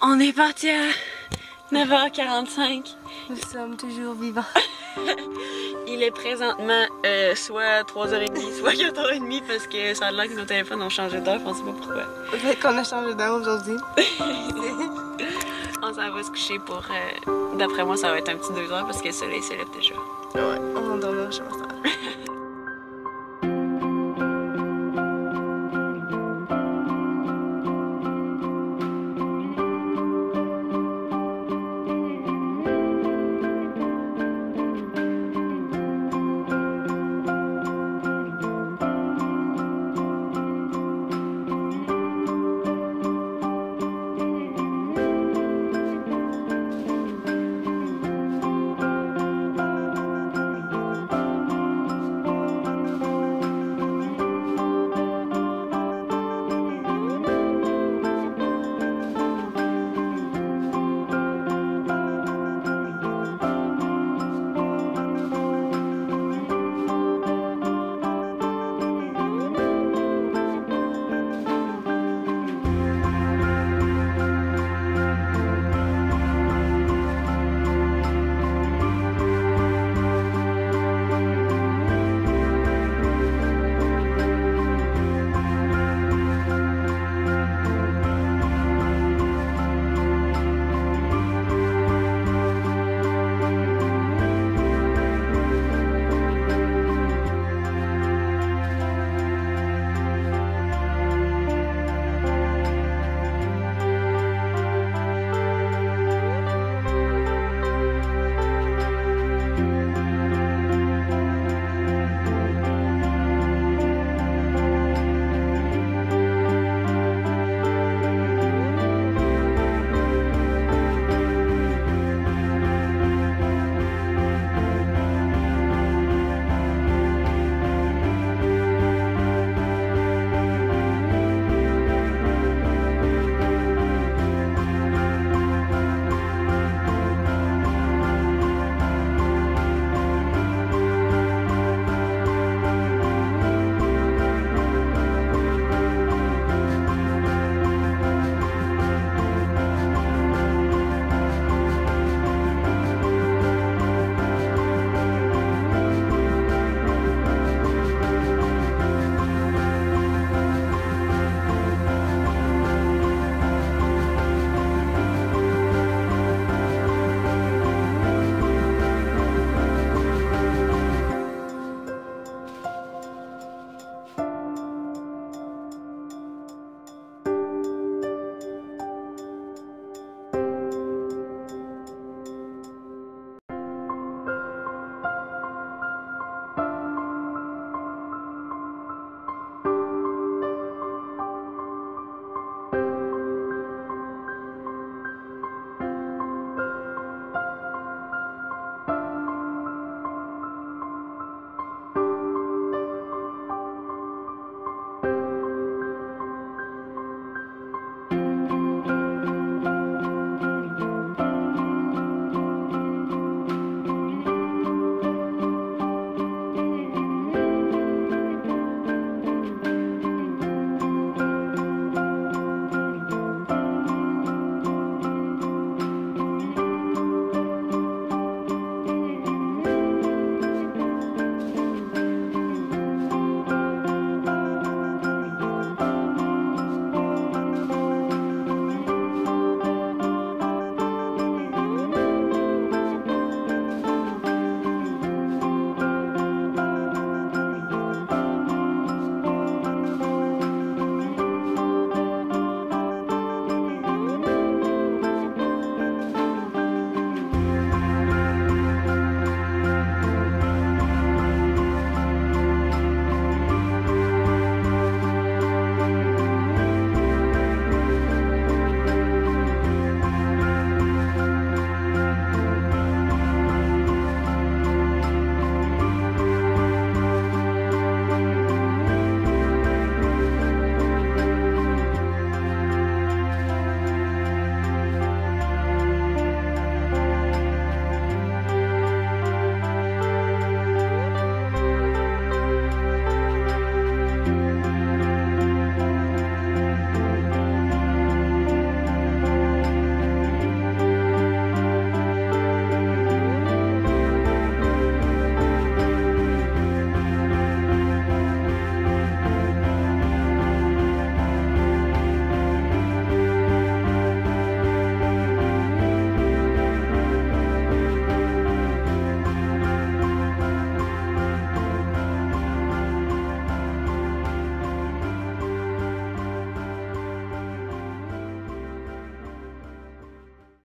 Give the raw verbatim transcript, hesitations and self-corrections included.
On est parti à neuf heures quarante-cinq. Nous sommes toujours vivants. Il est présentement euh, soit trois heures trente, soit quatre heures trente parce que ça a l'air que nos téléphones ont changé d'heure, je sais pas pourquoi. Peut-être qu'on a changé d'heure aujourd'hui. On s'en va se coucher pour... Euh, d'après moi, ça va être un petit deux heures parce que le soleil se lève déjà. Ouais, on va dormir chez ma soeur.